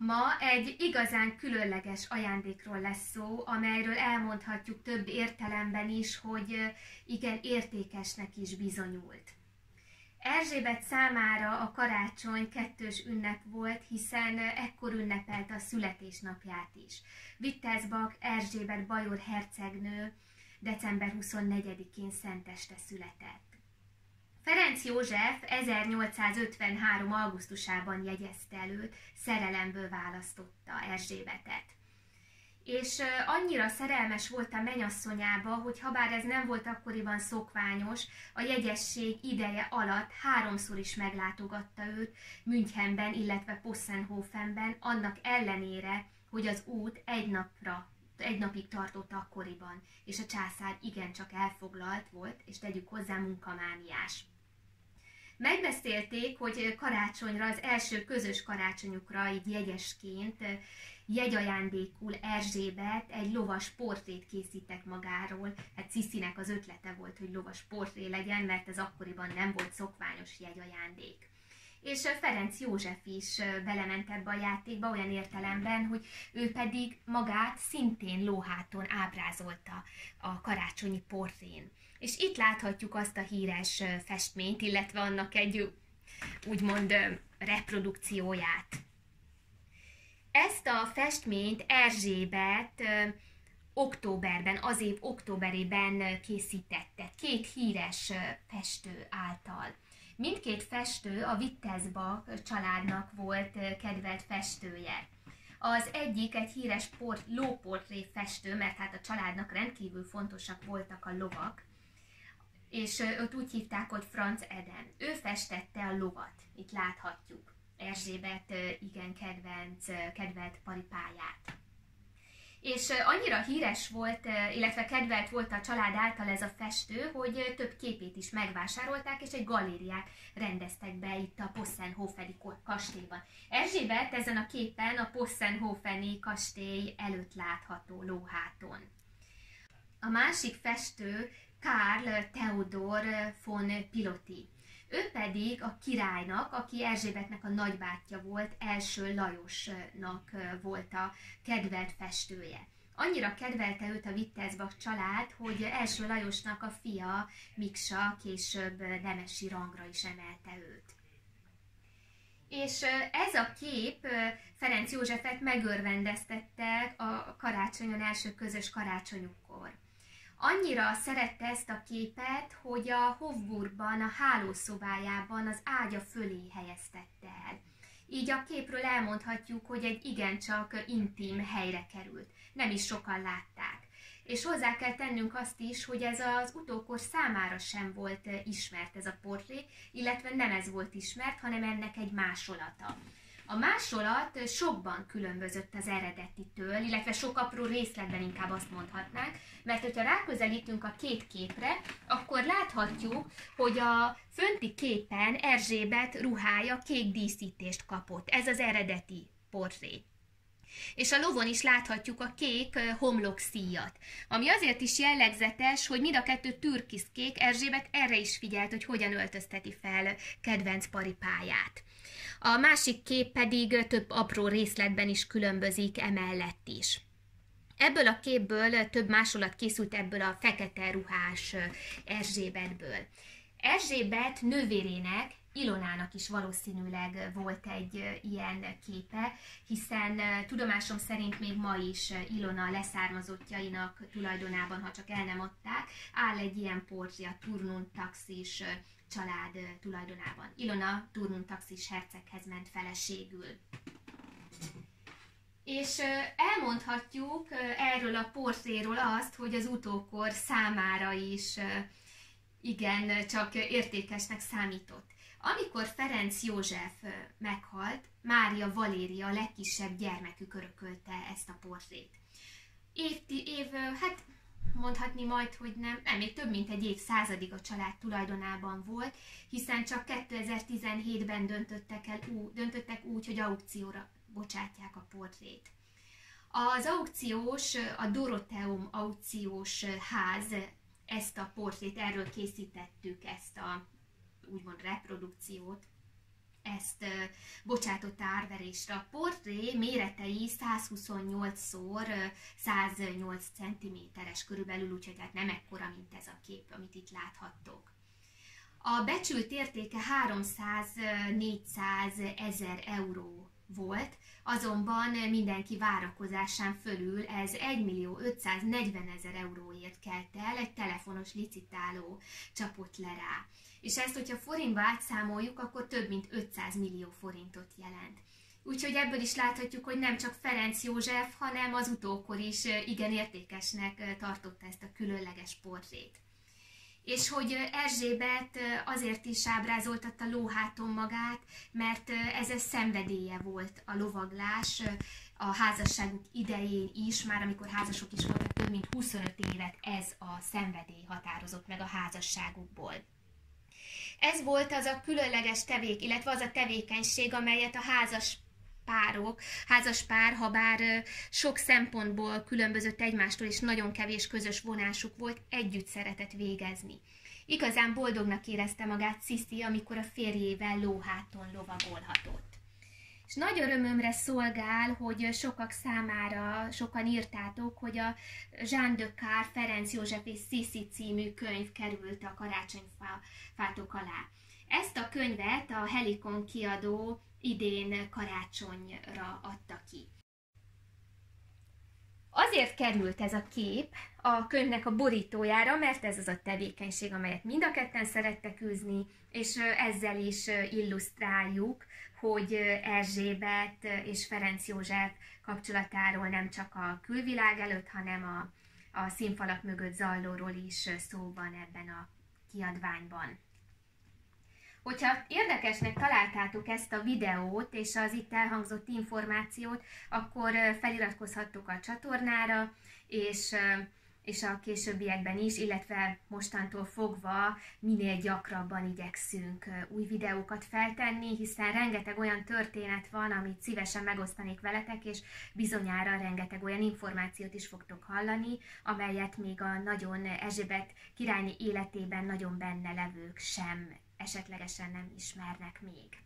Ma egy igazán különleges ajándékról lesz szó, amelyről elmondhatjuk több értelemben is, hogy igen értékesnek is bizonyult. Erzsébet számára a karácsony kettős ünnep volt, hiszen ekkor ünnepelte a születésnapját is. Wittelsbach Erzsébet bajor hercegnő december 24-én szenteste született. Ferenc József 1853. augusztusában jegyezte előtt, szerelemből választotta Erzsébetet. És annyira szerelmes volt a mennyasszonyába, hogy habár ez nem volt akkoriban szokványos, a jegyesség ideje alatt 3-szor is meglátogatta őt Münchenben, illetve Possenhofenben, annak ellenére, hogy az út egy napig tartott akkoriban, és a császár igencsak elfoglalt volt, és tegyük hozzá munkamániás. Megbeszélték, hogy karácsonyra, az első közös karácsonyukra így jegyesként, jegyajándékul Erzsébet egy lovas portrét készítek magáról. Hát Sziszinek az ötlete volt, hogy lovas portré legyen, mert ez akkoriban nem volt szokványos jegyajándék. És Ferenc József is belement ebbe a játékba olyan értelemben, hogy ő pedig magát szintén lóháton ábrázolta a karácsonyi portrén. És itt láthatjuk azt a híres festményt, illetve annak egy úgymond reprodukcióját. Ezt a festményt Erzsébet októberben, az év októberében készítette, 2 híres festő által. Mindkét festő a Wittelsbach családnak volt kedvelt festője. Az egyik egy híres lóportré festő, mert hát a családnak rendkívül fontosak voltak a lovak, és őt úgy hívták, hogy Franz Eden. Ő festette a lovat, itt láthatjuk Erzsébet igen kedvelt paripáját. És annyira híres volt, illetve kedvelt volt a család által ez a festő, hogy több képét is megvásárolták, és egy galériát rendeztek be itt a Possenhofeni kastélyban. Erzsébet ezen a képen a Possenhofeni kastély előtt látható lóháton. A másik festő Karl Theodor von Piloty. Ő pedig a királynak, aki Erzsébetnek a nagybátyja volt, első Lajosnak volt a kedvelt festője. Annyira kedvelte őt a Wittelsbach család, hogy első Lajosnak a fia, Miksa, később nemesi rangra is emelte őt. És ez a kép Ferenc Józsefet megörvendeztette a karácsonyon, első közös karácsonyukkor. Annyira szerette ezt a képet, hogy a Hofburgban, a hálószobájában az ágya fölé helyeztette el. Így a képről elmondhatjuk, hogy egy igencsak intim helyre került. Nem is sokan látták. És hozzá kell tennünk azt is, hogy ez az utókor számára sem volt ismert ez a portré, illetve nem ez volt ismert, hanem ennek egy másolata. A másolat sokban különbözött az eredetitől, illetve sok apró részletben inkább azt mondhatnánk, mert hogyha ráközelítünk a 2 képre, akkor láthatjuk, hogy a fönti képen Erzsébet ruhája kék díszítést kapott. Ez az eredeti portré. És a lovon is láthatjuk a kék homlokszíjat, ami azért is jellegzetes, hogy mind a 2 türkiszkék, Erzsébet erre is figyelt, hogy hogyan öltözteti fel kedvenc paripáját. A másik kép pedig több apró részletben is különbözik emellett is. Ebből a képből több másolat készült ebből a fekete ruhás Erzsébetből. Erzsébet nővérének, Ilonának is valószínűleg volt egy ilyen képe, hiszen tudomásom szerint még ma is Ilona leszármazottjainak tulajdonában, ha csak el nem adták, áll egy ilyen portré a Turnund taxis család tulajdonában. Ilona Turnund taxis herceghez ment feleségül. És elmondhatjuk erről a portréról azt, hogy az utókor számára is igen, csak értékesnek számított. Amikor Ferenc József meghalt, Mária Valéria, a legkisebb gyermekük örökölte ezt a portrét. Hát mondhatni majd, hogy nem, még több mint egy évszázadig a család tulajdonában volt, hiszen csak 2017-ben döntöttek úgy, hogy aukcióra bocsátják a portrét. Az a Dorotheum aukciós ház ezt a portrét, erről készítettük ezt a úgymond reprodukciót. ezt bocsátotta árverésre. A portré méretei 128x108 cm-es körülbelül, úgyhogy hát nem ekkora, mint ez a kép, amit itt láthattok. A becsült értéke 300-400 ezer euró volt, azonban mindenki várakozásán fölül ez 1.540.000 euróért kelt el, egy telefonos licitáló csapott le rá. És ezt, hogyha forintba átszámoljuk, akkor több mint 500 millió forintot jelent. Úgyhogy ebből is láthatjuk, hogy nem csak Ferenc József, hanem az utókor is igen értékesnek tartotta ezt a különleges portrét. És hogy Erzsébet azért is ábrázoltatta lóháton magát, mert ez a szenvedélye volt a lovaglás a házasságuk idején is, már amikor házasok is voltak, több mint 25 évet ez a szenvedély határozott meg a házasságukból. Ez volt az a különleges illetve az a tevékenység, amelyet a házaspár, ha bár sok szempontból különbözött egymástól, és nagyon kevés közös vonásuk volt, együtt szeretett végezni. Igazán boldognak érezte magát Sissi, amikor a férjével lóháton lovagolhatott. És nagy örömömre szolgál, hogy sokak számára, sokan írtátok, hogy a Jeanne de Cár, Ferenc József és Sissi című könyv került a karácsonyfátok alá. Ezt a könyvet a Helikon kiadó idén karácsonyra adta ki. Azért került ez a kép a könyvnek a borítójára, mert ez az a tevékenység, amelyet mind a ketten szerettek űzni, és ezzel is illusztráljuk, hogy Erzsébet és Ferenc József kapcsolatáról nem csak a külvilág előtt, hanem a színfalak mögött zajlóról is szó van ebben a kiadványban. Hogyha érdekesnek találtátok ezt a videót és az itt elhangzott információt, akkor feliratkozhattok a csatornára, és a későbbiekben is, illetve mostantól fogva minél gyakrabban igyekszünk új videókat feltenni, hiszen rengeteg olyan történet van, amit szívesen megosztanék veletek, és bizonyára rengeteg olyan információt is fogtok hallani, amelyet még a nagyon Erzsébet királyné életében nagyon benne levők sem esetlegesen nem ismernek még.